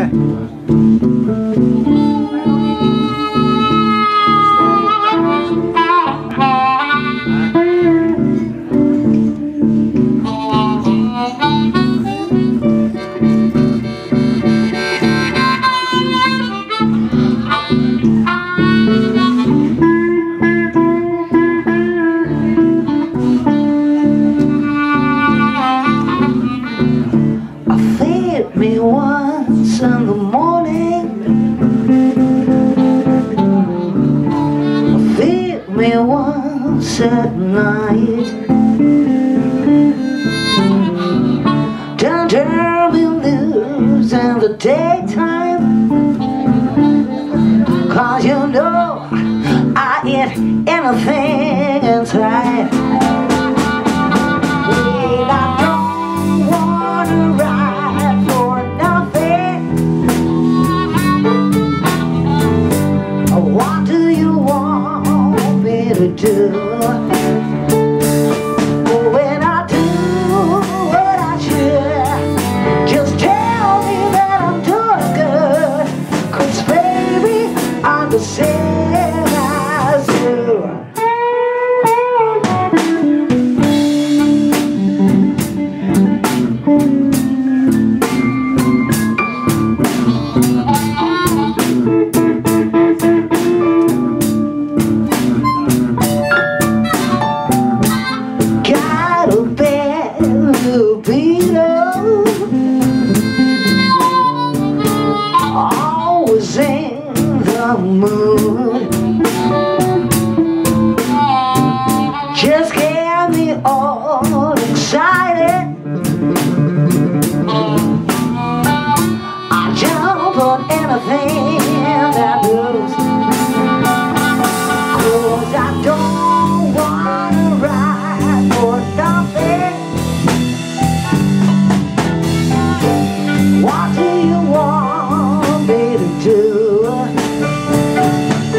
Feed me once in the morning, feed me once at night. Don't turn me loose in the daytime, 'cause you know I eat anything inside. What do you want me to do? When I do what I should, just tell me that I'm doing good, 'cause baby, I'm the same as you. Always in the mood, just get me all excited. I jump on anything that moves, 'cause I don't wanna ride for nothing. What do you want me to do?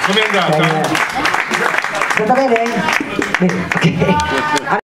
Com'è andata? È andata bene? Bene, ok.